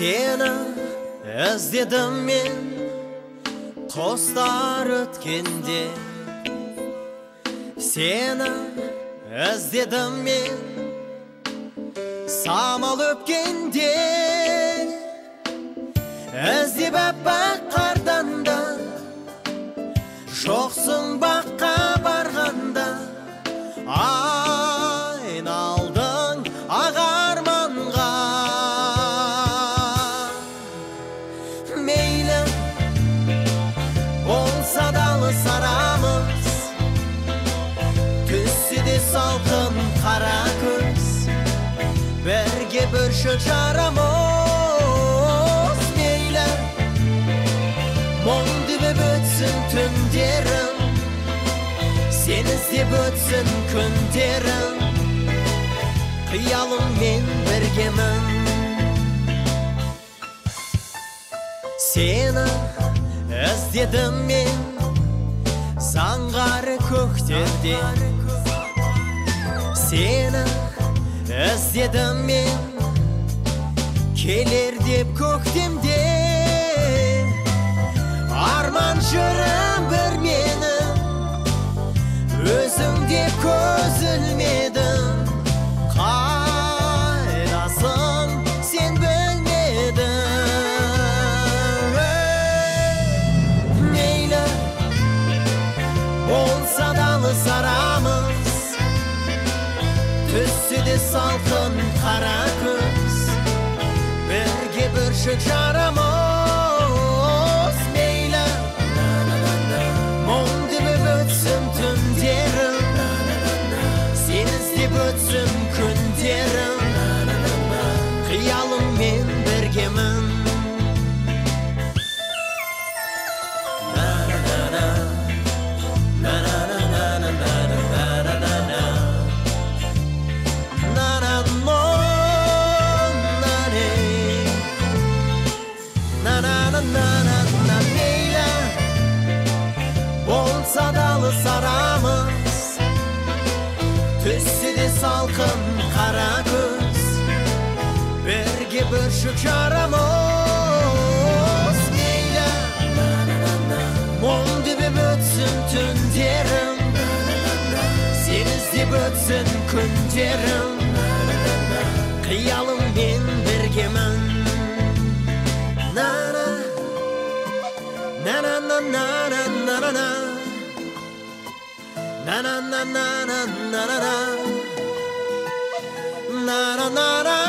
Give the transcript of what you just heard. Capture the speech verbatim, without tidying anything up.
Seni izledim men Kostar ötkende. Seni izledim men Samol öpkende. İzlep baqqardanda Şoqsun baqqa barganda. Aynaldың ағарманға. Мейлі болса далы сарамыз, түсі де салқын қара көз, бірге бүршік жарамыз. Мейлі мұң деп өтсін түндерім, sen izlep ötsün күндерім, қиялым мен біргемін. Seni izledim men заңғары көктерде. Seni izledim men келер деп көктемде. Арман жырым бір менің, өзің деп көз ілмедің. Қайдасың сен білмедің. Мейлі болса далы сарамыз, түсі де салқын қара көз, бірге бүршік жарамыз. Мейлі мұң деп өтсін түндерім, sen izlep ötsün күндерім, қиялым мен біргемін. Мейлі болса далы сарамыз, түсі де салқын қара көз, бірге бүршік жарамыз. Мейлі мұң деп өтсін түндерім, sen izlep ötsün күндерім, қиялым мен біргемін. На-на, на-на-на-на-на-на-на, na na na na na na na na na na na.